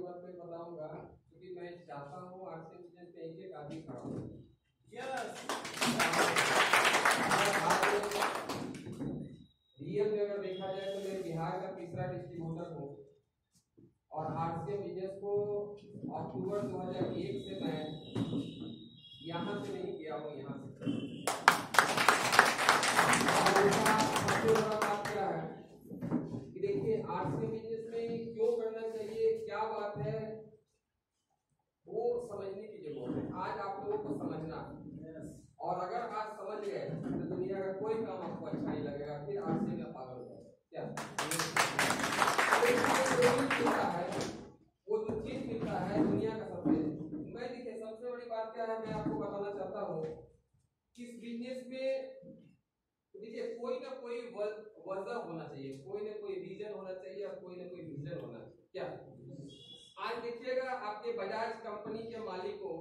बात मैं बताऊंगा क्योंकि मैं चाहता हूँ आरसीएम बिजनेस में एक आदमी खड़ा हो। रियल में अगर देखा जाए तो मैं बिहार का तीसरा डिस्ट्रीब्यूटर हूँ और आरसीएम बिजनेस को अक्टूबर 2001 से मैं यहाँ से नहीं किया हूँ। यहाँ से सबसे बड़ा बात क्या है कि देखिए आरसीएम बिजनेस में क्यों करना चाहिए, क्या बात है, वो समझने की जरूरत है। आज आप लोगों को समझना और अगर आज समझ गए तो दुनिया का कोई काम आपको अच्छा नहीं लगेगा, फिर आरसीएम में पागल हो जाए। क्या मिलता है, वो जो चीज मिलता है दुनिया का सबसे, मैं देखिए सबसे बड़ी बात क्या है मैं आपको बताना चाहता हूँ। इस बिजनेस में देखिए कोई ना कोई वजह होना चाहिए, कोई ना कोई रीजन होना चाहिए और कोई ना कोई विजन होना चाहिए। क्या आज देखिएगा आपके बजाज कंपनी के मालिक को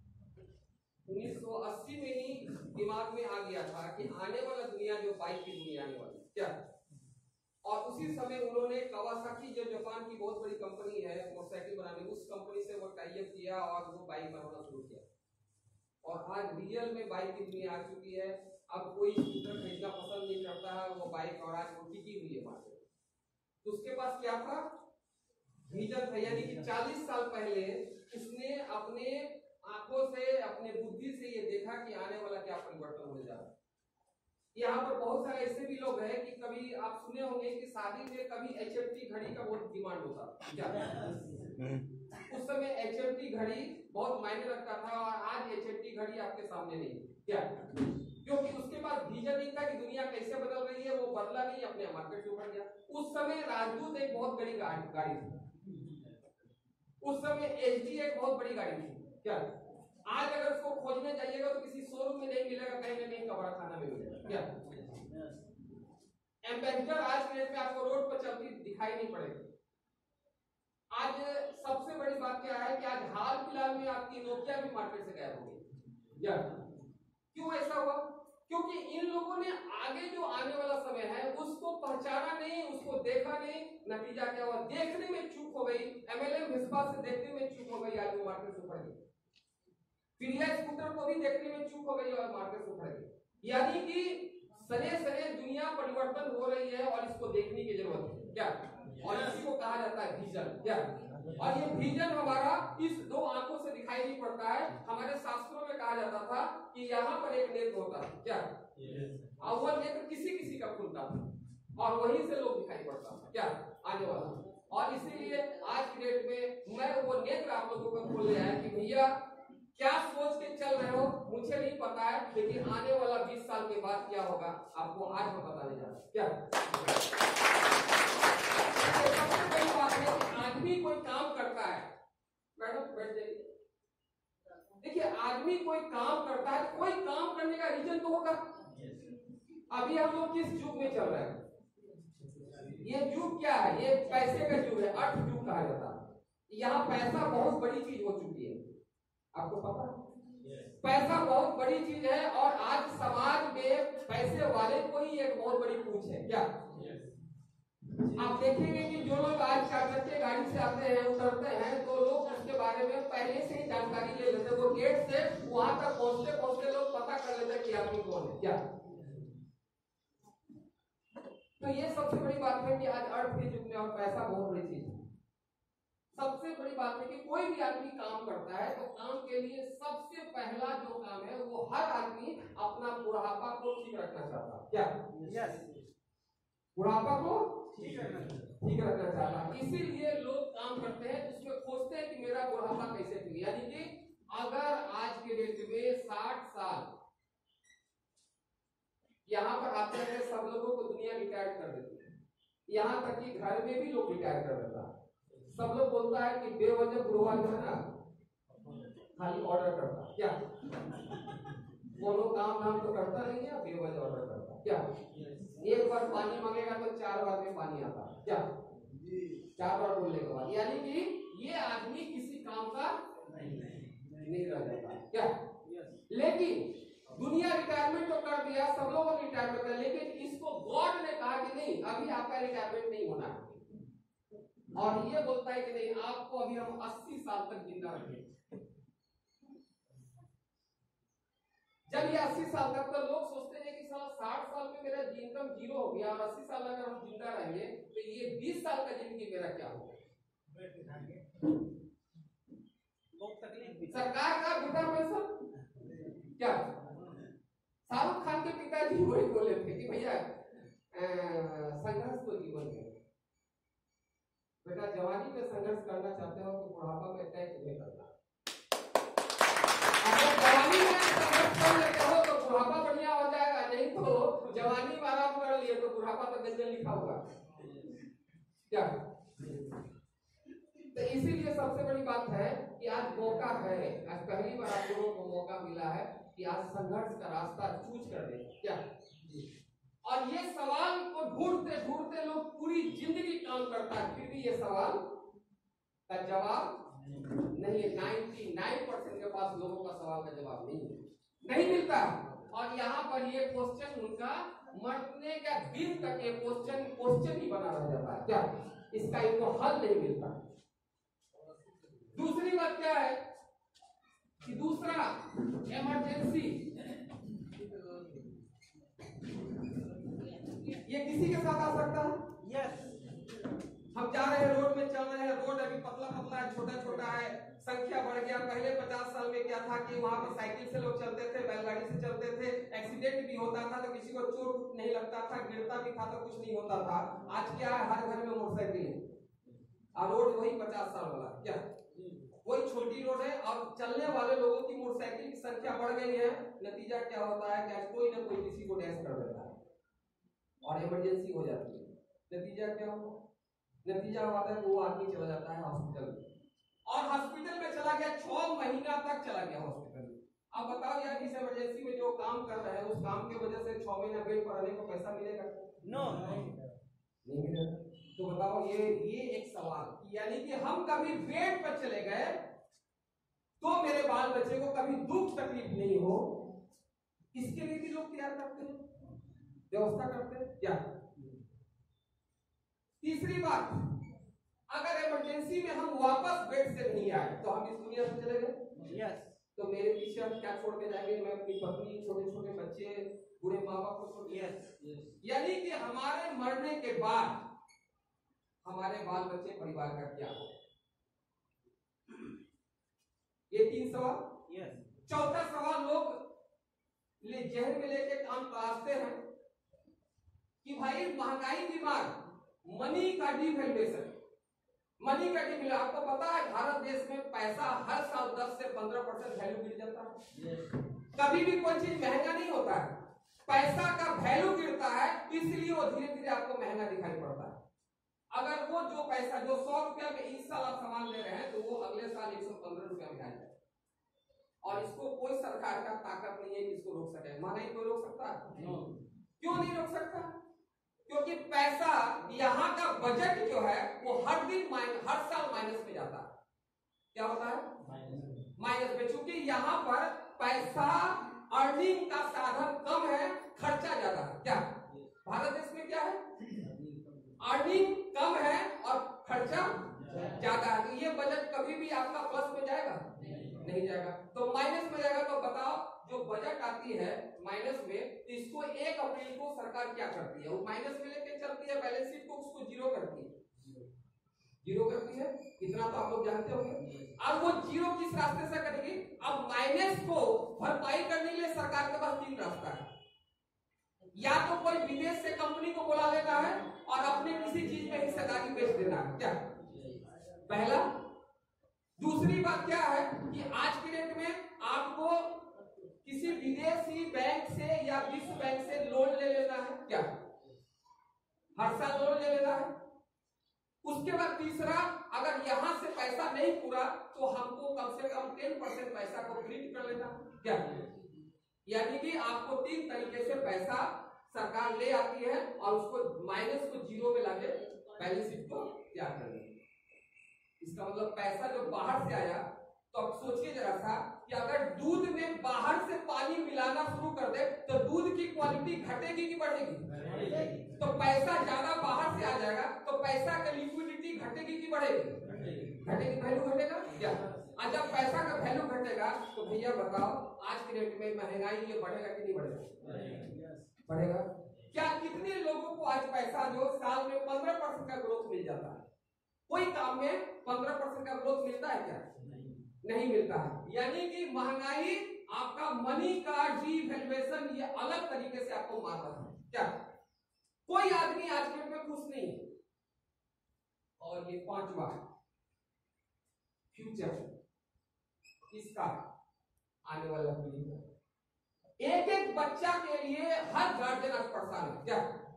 1980 में ही दिमाग में आ गया था कि आने वाला दुनिया जो बाइक की दुनिया आने वाली क्या, और उसी समय उन्होंने कावासाकी जो जापान की बहुत बड़ी कंपनी है मोटरसाइकिल बनाने, उस कंपनी से वो टाई अप किया और वो बाइक बनाना शुरू किया और आज रियल में बाइक की दुनिया आ चुकी है। अब कोई स्कूटर खरीदना पसंद नहीं करता है वो बाइक, और आज वो टिकी हुई है मार्केट। तो उसके पास क्या था, विजन था, यानी कि 40 साल पहले उसने अपने आंखों से अपने बुद्धि से ये देखा कि आने वाला क्या परिवर्तन होने जा रहा है। यहाँ पर बहुत सारे ऐसे भी लोग हैं कि कभी आप सुने होंगे कि शादी में कभी HMT घड़ी का बहुत डिमांड होता क्या उस समय HMT घड़ी बहुत मायने रखता था और आज HMT घड़ी आपके सामने नहीं क्या, क्योंकि उसके पास विजन नहीं था कि दुनिया कैसे बदल रही है, वो बदला नहीं, अपने मार्केट से उभर गया। उस समय राजदूत एक बहुत बड़ी गाड़ी थी, उस समय HD एक बहुत बड़ी गाड़ी थी क्या, आज अगर उसको खोजने जाइएगा तो किसी शोरूम में नहीं मिलेगा, कहीं ना कहीं कबाड़ खाना में मिलेगा क्या। एम्बेसडर आज के डेट में आपको रोड पर चलती दिखाई नहीं पड़ेगी। आज सबसे बड़ी बात क्या है कि आज हाल फिलहाल में आपकी नोकिया भी मार्केट से गायब हो गई। क्यों ऐसा हुआ, क्योंकि इन लोगों ने आगे जो आने वाला समय है उसको पहचाना नहीं, उसको देखा नहीं। नतीजा क्या हुआ, देखने में चूक हो गई, MLM हिस्सा से देखने में चूक हो गई, आज वो मार्केट से उभर गई। प्रिया स्कूटर को भी देखने में चूक हो गई और मार्केट से उभर गई। यानी कि सने सने दुनिया परिवर्तन हो रही है और इसको देखने की जरूरत है क्या, और इसी को कहा जाता है विजन क्या। और ये विजन हमारा इस दो आंखों से दिखाई नहीं पड़ता है। हमारे शास्त्रों में कहा जाता था कि यहाँ पर एक नेत्र होता है क्या, और वो नेत्र किसी किसी का खुलता था और वहीं से लोग दिखाई पड़ता था क्या आने वाला। और इसीलिए आज की डेट में मैं वो नेत्र आप लोगों को खोल रहा है कि भैया क्या सोच के चल रहे हो मुझे नहीं पता है, लेकिन आने वाला 20 साल के बाद क्या होगा आपको आज मैं बताने जा रहा हूं क्या। सबसे बड़ी बात है कि आदमी कोई काम करता है, मैडम बैठ जाइए। देखिए आदमी कोई काम करता है, कोई काम करने का रीजन तो होगा। अभी हम लोग किस युग में चल रहे हैं, ये युग क्या है, ये पैसे का युग है, अर्थ युग कहा जाता है। यहाँ पैसा बहुत बड़ी चीज हो चुकी है, आपको पता है पैसा बहुत बड़ी चीज है और आज समाज में पैसे वाले को ही एक बहुत बड़ी पूछ है क्या। आप देखेंगे कि जो लोग आज 4 चक्के गाड़ी से आते हैं उतरते हैं तो लोग उसके बारे में पहले से ही जानकारी ले लेते हैं। वो गेट से वहां तक पहुंचते पहुंचते लोग पता कर लेते हैं कि आदमी कौन है क्या। तो ये सबसे बड़ी बात है कि आज अर्थ के युग में और पैसा बहुत बड़ी चीज है। सबसे बड़ी बात है कि कोई भी आदमी काम करता है तो काम के लिए सबसे पहला जो काम है वो हर आदमी अपना बुढ़ापा को ठीक रखना चाहता है क्या। बुढ़ापा को ठीक रखना चाहता है, इसीलिए लोग काम करते हैं, उसमें खोजते हैं कि मेरा बुढ़ापा कैसे ठीक। यानी कि अगर आज के डेट में 60 साल यहाँ पर आते हैं सब लोगों को दुनिया रिटायर कर देती है, यहाँ तक कि घर में भी लोग रिटायर कर देता है। सब लोग बोलता है कि बेवजह बुढ़वा जो है ना खाली ऑर्डर करता क्या, दोनों काम धाम तो करता नहीं है, बेवजह ऑर्डर करता क्या। एक बार पानी मांगेगा तो 4 बार में पानी आता क्या, 4 बार बोलने के बाद। यानी कि ये आदमी किसी काम का नहीं रह जाता क्या। लेकिन दुनिया रिटायरमेंट तो कर दिया, सब लोगों ने रिटायरमेंट कर, लेकिन इसको गॉड ने कहा कि नहीं अभी आपका रिटायरमेंट नहीं होना है, और ये बोलता है कि नहीं आपको अभी हम 80 साल तक जिंदा रखेंगे। जब ये 80 साल तक, तो लोग सोचते हैं कि साला 60 साल में मेरा इनकम जीरो हो गया और 80 साल अगर हम जिंदा रहेंगे तो ये 20 साल का जिंदगी मेरा क्या होगा। सरकार का वृद्धा पेंशन क्या, शाहरुख खान के पिताजी वही बोले थे कि भैया संघर्ष तो जीवन में, बेटा जवानी में संघर्ष करना चाहते हो तो बुढ़ापा में तय तुम्हें करना। अगर जवानी में संघर्ष कर लेते हो तो बुढ़ापा बढ़िया हो जाएगा, नहीं तो जवानी में आराम कर लिए तो बुढ़ापा तो गंजन लिखा होगा क्या। तो इसीलिए सबसे बड़ी बात है कि आज मौका है, आज पहली बार आप लोगों को मौका मिला है कि आज संघर्ष का रास्ता चूज कर दें क्या। और ये सवाल को ढूंढते ढूंढते लोग पूरी जिंदगी काम करता है, फिर भी ये सवाल का जवाब नहीं है। 99% के पास लोगों का सवाल का जवाब नहीं मिलता। और यहाँ पर ये क्वेश्चन उनका मरने का दिन तक ये क्वेश्चन ही बना रह जाता है क्या, इसका इनको हल नहीं मिलता। दूसरी बात क्या है कि दूसरा इमरजेंसी, ये किसी के साथ आ सकता है। यस, हम जा रहे हैं रोड में, चल रहे हैं, रोड अभी पतला पतला है, छोटा छोटा है, संख्या बढ़ गया। पहले 50 साल में क्या था कि वहां पर साइकिल से लोग चलते थे, बैलगाड़ी से चलते थे, एक्सीडेंट भी होता था तो किसी को चोट नहीं लगता था, गिरता भी था तो कुछ नहीं होता था। आज क्या है, हर घर में मोटरसाइकिल है और रोड वही 50 साल वाला क्या, वही छोटी रोड है और चलने वाले लोगों की मोटरसाइकिल की संख्या बढ़ गई है। नतीजा क्या होता है कि कोई ना कोई किसी को डैश कर देता है और इमरजेंसी हो जाती है। नतीजा क्या होगा, नतीजा होता है वो आदमी चला जाता है हॉस्पिटल में, और हॉस्पिटल में चला गया 6 महीना तक चला गया हॉस्पिटल में। अब बताओ यार, इस इमरजेंसी में जो काम कर रहे हैं उस काम की वजह से 6 महीना बेड पर रहने को पैसा मिलेगा? नहीं मिलेगा। तो बताओ ये एक सवाल, यानी कि हम कभी बेड पर चले गए तो मेरे बाल बच्चे को कभी दुख तकलीफ नहीं हो, इसके लिए भी लोग तैयार करते हैं, व्यवस्था करते हैं क्या। तीसरी बात, अगर इमरजेंसी में हम वापस बेड से नहीं आए तो हम इस दुनिया से चले गए। यस, तो मेरे पीछे हम क्या छोड़ के जाएंगे, मैं अपनी पत्नी, छोटे छोटे बच्चे, बूढ़े माँ बाप को छोड़। यस, यानी कि हमारे मरने के बाद हमारे बाल बच्चे परिवार का क्या हो। ये 3 सवाल। यस, चौथा सवाल लोग जहन में लेके काम तलाशते हैं कि भाई महंगाई की मार, मनी का डिवैल्यूएशन, मनी का डिवैल्यू। आपको पता है भारत देश में पैसा हर साल 10 से 15% वैल्यू गिर जाता है। कभी भी कोई चीज महंगा नहीं होता है, पैसा का वैल्यू गिरता है, इसलिए वो धीरे धीरे आपको महंगा दिखाई पड़ता है। अगर वो जो पैसा जो 100 रुपया में इस साल आप सामान ले रहे हैं तो वो अगले साल 115 रुपया में आ जाए, और इसको कोई सरकार का ताकत नहीं है कि इसको रोक सके। महंगाई कोई रोक सकता है? क्यों नहीं रोक सकता? क्योंकि पैसा, यहाँ का बजट जो है वो हर साल माइनस में जाता है। क्या होता है? माइनस में। चूंकि यहाँ पर पैसा अर्निंग का साधन कम है, खर्चा ज्यादा है। क्या भारत देश में क्या है? अर्निंग कम है और खर्चा ज्यादा है। तो ये बजट कभी भी आपका प्लस में जाएगा? नहीं जाएगा, तो माइनस में जाएगा। तो बताओ, जो बजट आती है माइनस में, तो इसको 1 अप्रैल को सरकार क्या करती है? वो माइनस में लेके चलती है, बैलेंस शीट को उसको जीरो करती है। जीरो करती है, इतना तो आप लोग जानते होंगे। अब वो जीरो किस रास्ते से करेगी? अब माइनस को भरपाई करने के लिए सरकार के पास 3 रास्ता है। या तो कोई विदेश से कंपनी को बुला लेना है और अपने किसी चीज में हिस्सेदारी बेच देना है। क्या पहला? दूसरी बात क्या है कि आज की डेट में आपको किसी विदेशी बैंक से या विश्व बैंक से लोन ले लेना है। क्या हर साल लोन ले लेना है। उसके बाद तीसरा, अगर यहां से पैसा नहीं पूरा तो हमको कम से कम 10% पैसा को प्रिंट कर लेना। क्या यानी कि आपको 3 तरीके से पैसा सरकार ले आती है और उसको माइनस को जीरो में लाके बैलेंस शीट को तैयार कर लेती है। इसका मतलब पैसा जो बाहर से आया, तो अब सोचिए जरा सा कि अगर दूध में बाहर से पानी मिलाना शुरू कर दे तो दूध की क्वालिटी घटेगी कि बढ़ेगी? तो पैसा ज्यादा बाहर से आ जाएगा तो पैसा का लिक्विडिटी घटेगी कि बढ़ेगी? घटेगी, वैल्यू घटेगा क्या? और जब पैसा का वैल्यू घटेगा तो भैया बताओ आज के डेट में महंगाई ये बढ़ेगा कि नहीं बढ़ेगा? बढ़ेगा। क्या कितने लोगों को आज पैसा जो साल में 15% का ग्रोथ मिल जाता है? कोई काम में 15% का ग्रोथ मिलता है क्या? नहीं मिलता है। यानी कि महंगाई आपका मनी का डिवैल्यूएशन ये अलग तरीके से आपको मार रहा है क्या? कोई आदमी आज के डेट में खुश नहीं है। और ये पांचवा फ्यूचर इसका आने वाला पीढ़ी, एक एक बच्चा के लिए हर गार्जियन आज परेशान है क्या?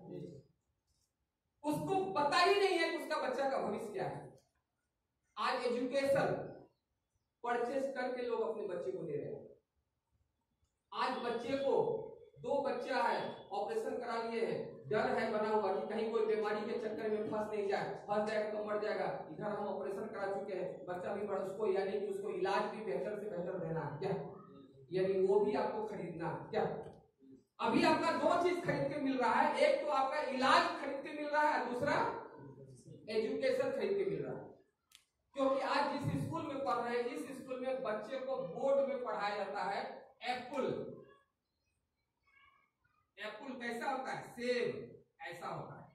उसको पता ही नहीं है कि उसका बच्चा का भविष्य क्या है। आज एजुकेशन परचेस करके लोग अपने बच्चे को दे रहे हैं। आज बच्चे को 2 बच्चा है, ऑपरेशन करा लिए हैं, डर है बना हुआ कि कहीं कोई बीमारी के चक्कर में फंस नहीं जाए, फंस जाएगा तो मर जाएगा। इधर हम ऑपरेशन करा चुके हैं, बच्चा भी बड़ा, उसको यानी कि उसको इलाज भी बेहतर से बेहतर देना है क्या? यानी वो भी आपको खरीदना है क्या? अभी आपका 2 चीज खरीद के मिल रहा है, एक तो आपका इलाज खरीद के मिल रहा है, दूसरा एजुकेशन खरीद के मिल रहा है। क्योंकि आज जिस स्कूल में पढ़ रहे हैं, इस स्कूल में बच्चे को बोर्ड में पढ़ाया जाता है एप्पल। एप्पल कैसा होता है? सेब ऐसा होता है।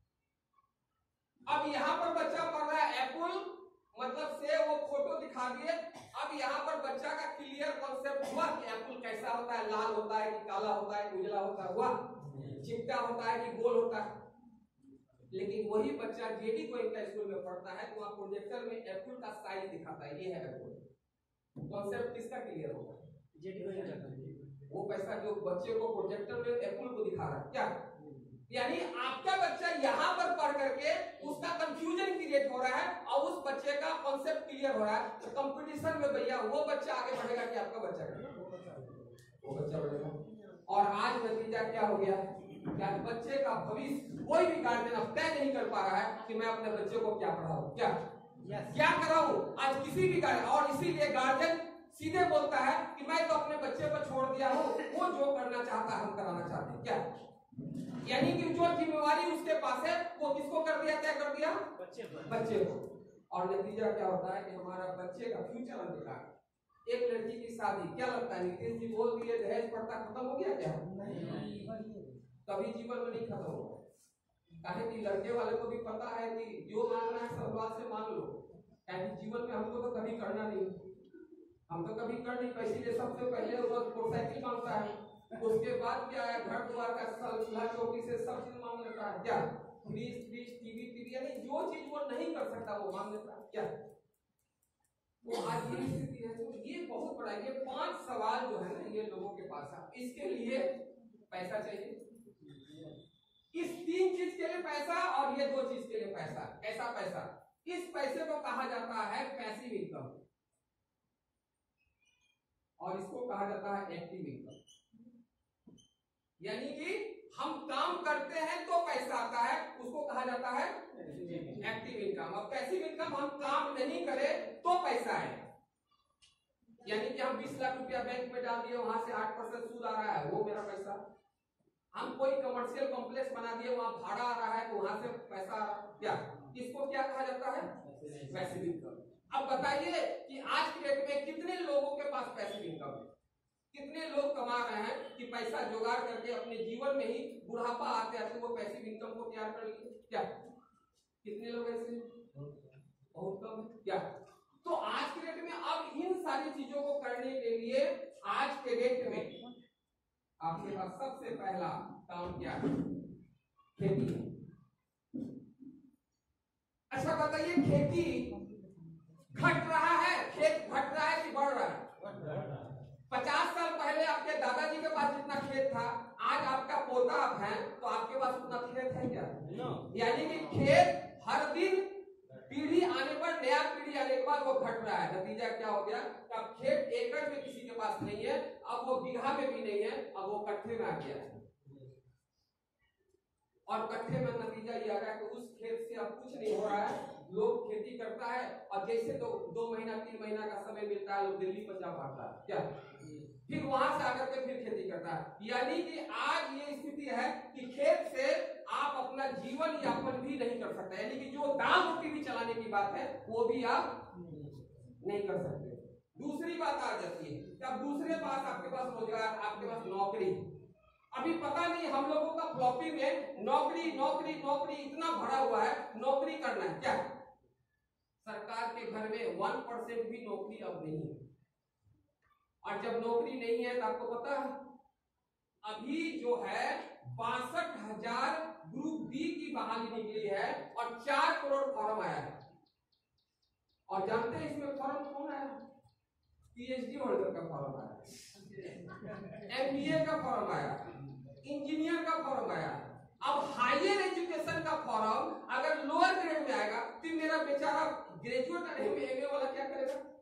अब यहां पर बच्चा पढ़ रहा है एप्पल मतलब सेब, वो फोटो दिखा दिए। अब यहाँ पर बच्चा का क्लियर कॉन्सेप्ट हुआ कि एप्पल कैसा होता है, लाल होता है कि काला होता है, उजला होता है, हुआ चिपटा होता है कि गोल होता है। लेकिन वही बच्चा जेडी गोयनका स्कूल में पढ़ता है तो वहां प्रोजेक्टर में एप्पल का साइज दिखाता है, ये है एप्पल। कॉन्सेप्ट किसका क्लियर होगा? जेडी गोयनका। वो पैसा जो बच्चे को प्रोजेक्टर में एप्पल को दिखा रहा है क्या? यानी आपका बच्चा यहाँ पर पढ़ करके उसका कंफ्यूजन क्रिएट हो रहा है और उस बच्चे का कॉन्सेप्ट क्लियर हो रहा है। तो कंपटीशन में भैया वो बच्चा आगे बढ़ेगा कि आपका बच्चा वो बच्चा बढ़ेगा। और आज नतीजा क्या हो गया? क्या बच्चे का भविष्य कोई भी गार्जियन अब तय नहीं कर पा रहा है कि मैं अपने बच्चे को क्या पढ़ाऊं, क्या कराऊं आज किसी भी गार्जियन। और इसीलिए गार्जियन सीधे बोलता है कि मैं तो अपने बच्चे को छोड़ दिया हूं, वो जो करना चाहता है हम कराना चाहते हैं क्या? यानी कि जो जिम्मेवारी उसके पास है वो किसको कर दिया, तय कर दिया? बच्चे को। और नतीजा क्या होता है कि हमारा बच्चे का फ्यूचर अंधकार। एक लड़की की शादी, क्या लगता है नीतीश जी बोल दिए दहेज प्रथा खत्म हो गया क्या? कभी जीवन में नहीं खत्म होगा। काहे कि लड़के वाले को भी पता है कि जो मांगना है ससुराल से मांग लो, काहे जीवन में हमको तो कभी करना नहीं, हम तो कभी कर नहीं पाए। इसीलिए सबसे पहले वो मोटरसाइकिल मांगता है, उसके बाद क्या है घर द्वार का चूल्हा चौकी से सब चीज मांग लेता है क्या? फ्रिज टीवी, यानी जो चीज वो नहीं कर सकता वो मांग लेता है क्या? तो आज ये स्थिति है। तो ये बहुत बड़ा, ये 5 सवाल जो है ना ये लोगों के पास है। इसके लिए पैसा चाहिए, इस 3 चीज के लिए पैसा और ये 2 चीज के लिए पैसा। ऐसा पैसा, इस पैसे को कहा जाता है पैसिव इनकम और इसको कहा जाता है एक्टिव इनकम। यानी कि हम काम करते हैं तो पैसा आता है, उसको कहा जाता है एक्टिव इनकम। और पैसिव इनकम हम काम नहीं करें तो पैसा है। यानी कि हम 20 लाख रुपया बैंक में डाल दिए, वहां से 8% सूद आ रहा है, वो मेरा पैसा। हम कोई कमर्शियल कॉम्प्लेक्स बना दिए, वहां भाड़ा आ रहा है तो वहां से पैसा आ रहा है क्या? इसको क्या कहा जाता है? Passive income. अब बताइए कि आज की डेट में कितने लोगों के पास पैसिव इनकम है? कितने लोग कमा रहे हैं कि पैसा जुगाड़ करके अपने जीवन में ही बुढ़ापा आते आते वो पैसिव इनकम को तैयार कर लिए क्या? कितने लोग ऐसे? बहुत कम क्या? तो आज के डेट में अब इन सारी चीजों को करने के लिए आज के डेट में आपके पास सबसे पहला काम क्या है? खेती। अच्छा बताइए, खेती घट रहा है, खेत घट रहा है कि बढ़ रहा है? 50 साल पहले आपके दादाजी के पास जितना खेत था, आज आपका पोता आप हैं तो आपके पास उतना खेत है क्या? यानी कि खेत हर दिन पीढ़ी आने पर, नया पीढ़ी आने के बाद वो घट रहा है। नतीजा क्या हो गया? अब खेत एकड़ में किसी के पास नहीं है, अब वो बीघा में भी नहीं है, अब वो कट्ठे में आ गया है। और कट्ठे में नतीजा ये आ रहा है कि उस खेत से अब कुछ नहीं हो रहा है। लोग खेती खेती करता है और जैसे 2 महीना 3 महीना का समय मिलता है लोग दिल्ली पंजाब भागता है क्या, फिर वहां से आकर के फिर खेती करता है। यानी कि आज ये स्थिति है कि खेत से आप अपना जीवन यापन भी नहीं कर सकते, यानी कि जो दाल रोटी भी चलाने की बात है वो भी आप नहीं कर सकते। दूसरी बात आ जाती है कि अब दूसरे पास आपके पास रोजगार, आपके पास नौकरी, अभी पता नहीं हम लोगों का फ्लॉपी में नौकरी नौकरी नौकरी इतना भरा हुआ है, नौकरी करना है क्या, सरकार के घर में 1% भी नौकरी अब नहीं है। और जब नौकरी नहीं है तो आपको पता है अभी जो है 62,000 ग्रुप बी की बहाली निकली है और 4 करोड़ फॉर्म आया है। और जानते हैं इसमें फॉर्म कौन आया, पीएचडी होल्डर का फॉर्म आया, एमबीए का फॉर्म आया, इंजीनियर का फॉर्म आया। अब हायर एजुकेशन का फॉर्म अगर लोअर ग्रेड में आएगा तो मेरा बेचारा ग्रेजुएट एमए वाला क्या करेगा,